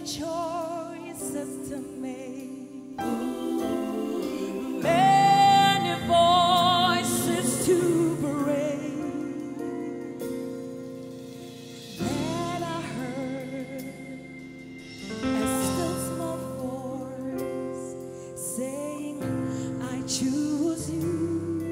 choices to make, many voices to parade, that I heard a still small voice saying, I choose you.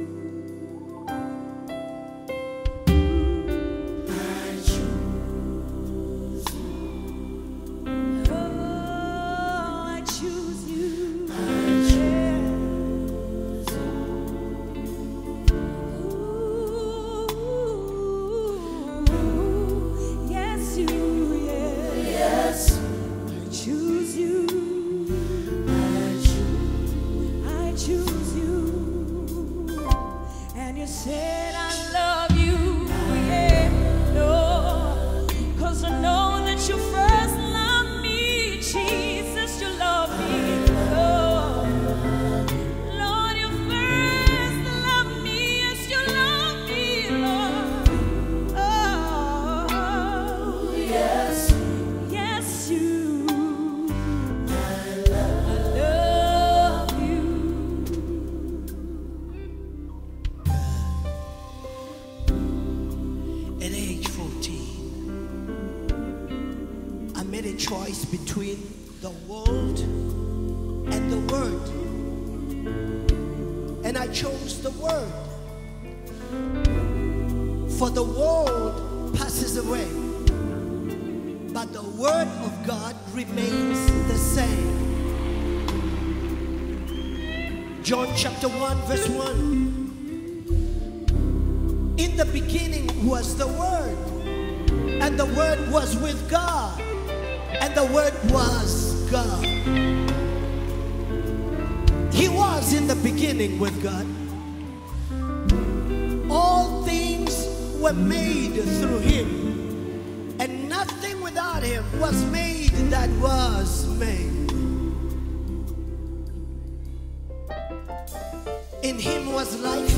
Said I love you, yeah, no, 'cause I know that you first loved me, Jesus, you love me, oh, Lord, you first loved me, yes, you love me, Lord, oh, yes, yes, you, I love you. At age 14, I made a choice between the world and the Word. And I chose the Word. For the world passes away, but the Word of God remains the same. John chapter 1 verse 1. In the beginning was the Word, and the Word was with God, and the Word was God. He was in the beginning with God. All things were made through Him, and nothing without Him was made that was made. In Him was life,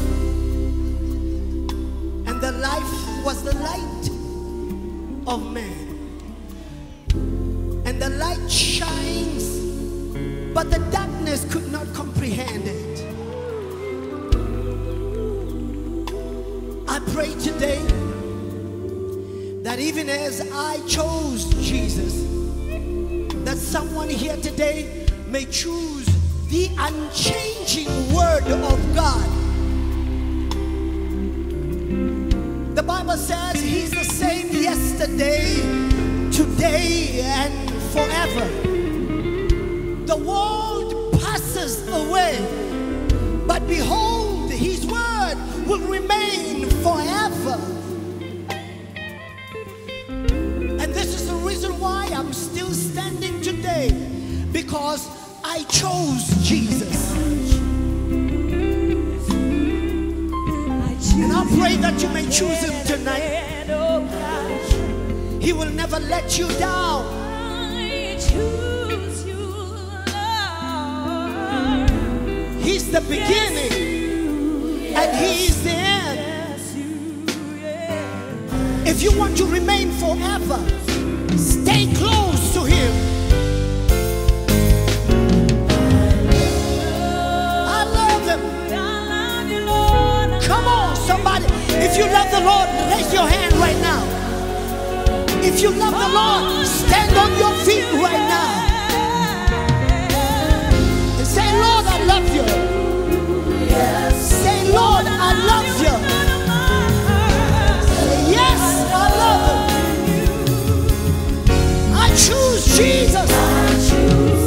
the life was the light of man. And the light shines, but the darkness could not comprehend it. I pray today that even as I chose Jesus, that someone here today may choose the unchanging Word of God. The Bible says He's the same yesterday, today, and forever. The world passes away, but behold, His Word will remain forever. And this is the reason why I'm still standing today, because I chose Jesus. And I pray that you may choose Him tonight. He will never let you down. I choose you, Lord. He's the beginning and He's the end. If you want to remain forever, stay close to Him. Somebody, if you love the Lord, raise your hand right now. If you love the Lord, stand on your feet right now and say, Lord, I love you. Say, Lord, I love you. Say, yes, I love Him. I choose Jesus. I choose.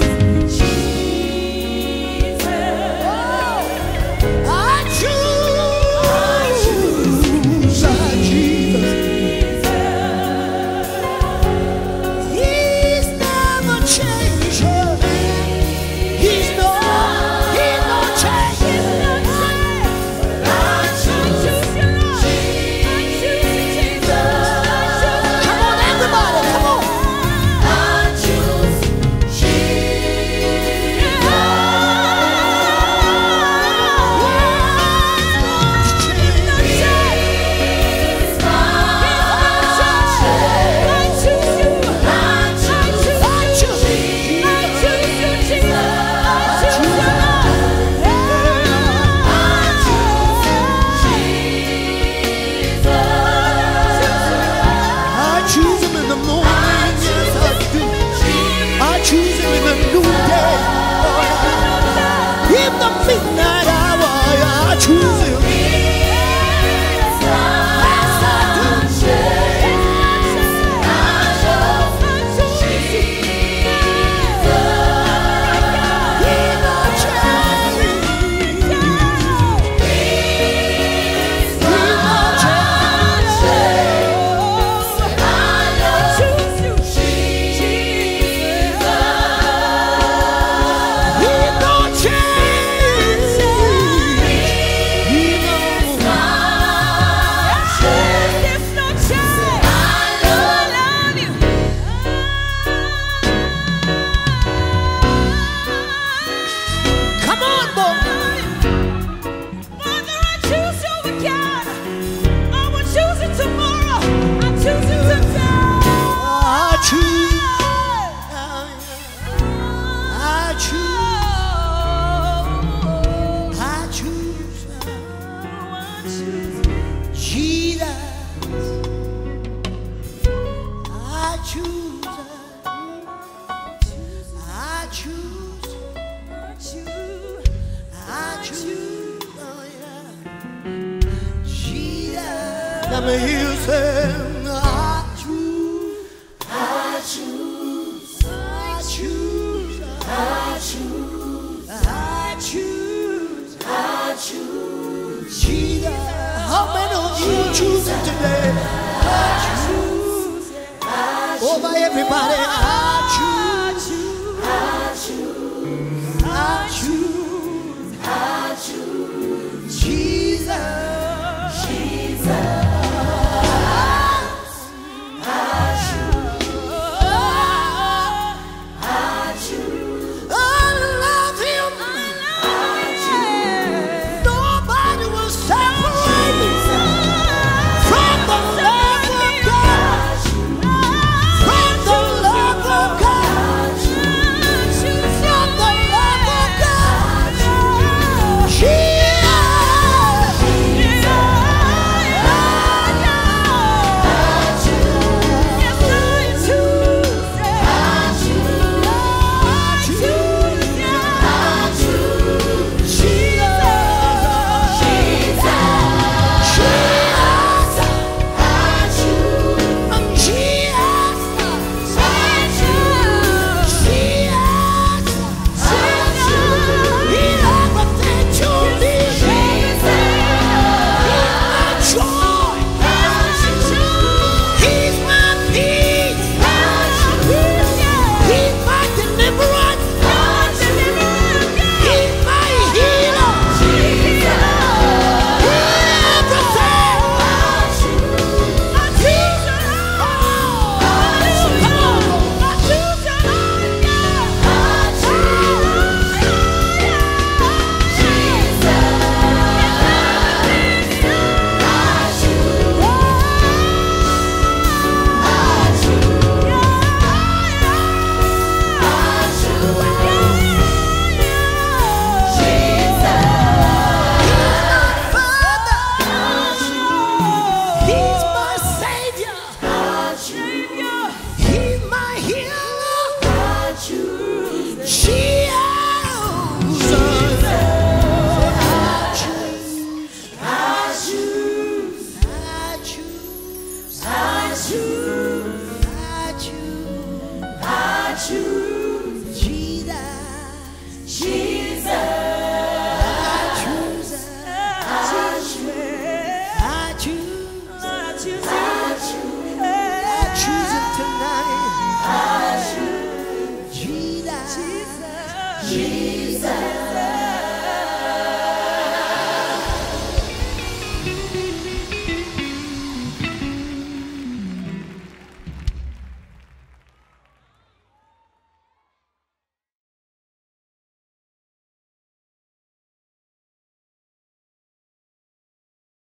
choose, I choose, I choose, oh yeah, Jesus. Let me hear you say, I choose, I choose, I choose, I choose, I choose, I choose, Jesus. How many of you choosing today? I choose, over everybody. I choose, I choose, I choose, I choose, Jesus, Jesus. Jesus.